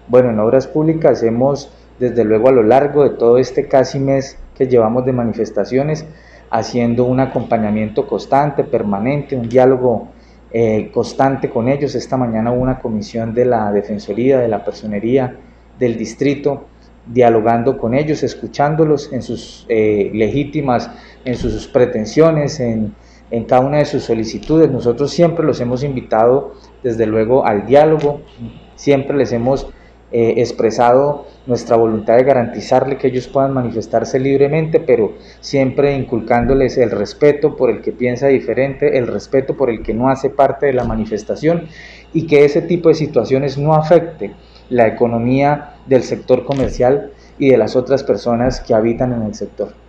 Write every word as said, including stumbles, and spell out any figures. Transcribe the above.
Bueno, en Obras Públicas hemos, desde luego a lo largo de todo este casi mes que llevamos de manifestaciones, haciendo un acompañamiento constante, permanente, un diálogo eh, constante con ellos. Esta mañana hubo una comisión de la Defensoría, de la Personería, del Distrito, dialogando con ellos, escuchándolos en sus eh, legítimas, en sus pretensiones, en, en cada una de sus solicitudes. Nosotros siempre los hemos invitado, desde luego, al diálogo, siempre les hemos eh, expresado nuestra voluntad de garantizarle que ellos puedan manifestarse libremente, pero siempre inculcándoles el respeto por el que piensa diferente, el respeto por el que no hace parte de la manifestación, y que ese tipo de situaciones no afecte la economía del sector comercial y de las otras personas que habitan en el sector.